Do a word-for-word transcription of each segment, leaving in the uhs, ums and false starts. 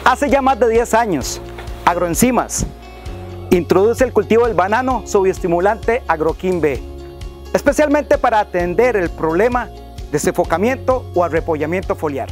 Hace ya más de diez años, Agroenzimas introduce el cultivo del banano su bioestimulante Agroquim B, especialmente para atender el problema de sofocamiento o arrepollamiento foliar.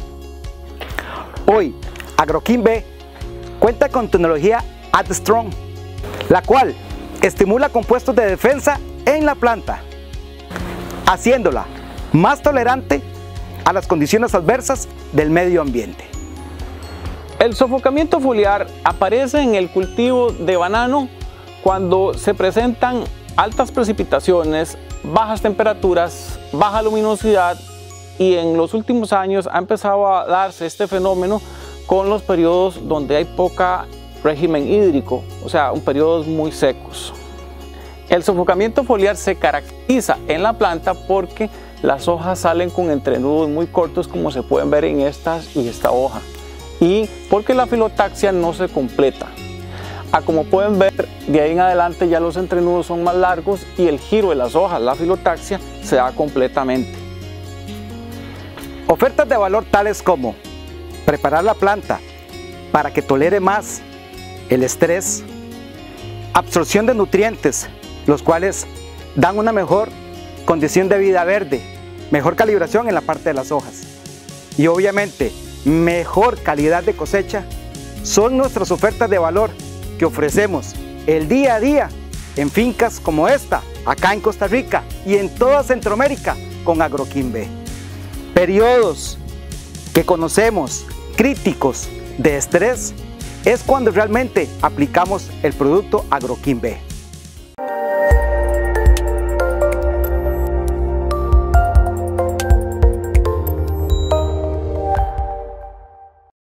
Hoy, Agroquim B cuenta con tecnología AdStrong, la cual estimula compuestos de defensa en la planta, haciéndola más tolerante a las condiciones adversas del medio ambiente. El sofocamiento foliar aparece en el cultivo de banano cuando se presentan altas precipitaciones, bajas temperaturas, baja luminosidad, y en los últimos años ha empezado a darse este fenómeno con los periodos donde hay poca régimen hídrico, o sea, un periodos muy secos. El sofocamiento foliar se caracteriza en la planta porque las hojas salen con entrenudos muy cortos, como se pueden ver en estas y esta hoja, y porque la filotaxia no se completa. Ah, como pueden ver, de ahí en adelante ya los entrenudos son más largos y el giro de las hojas, la filotaxia, se da completamente. Ofertas de valor tales como preparar la planta para que tolere más el estrés, absorción de nutrientes, los cuales dan una mejor condición de vida verde, mejor calibración en la parte de las hojas y obviamente mejor calidad de cosecha, son nuestras ofertas de valor que ofrecemos el día a día en fincas como esta, acá en Costa Rica y en toda Centroamérica con Agroquim B. Periodos que conocemos críticos de estrés es cuando realmente aplicamos el producto Agroquim B.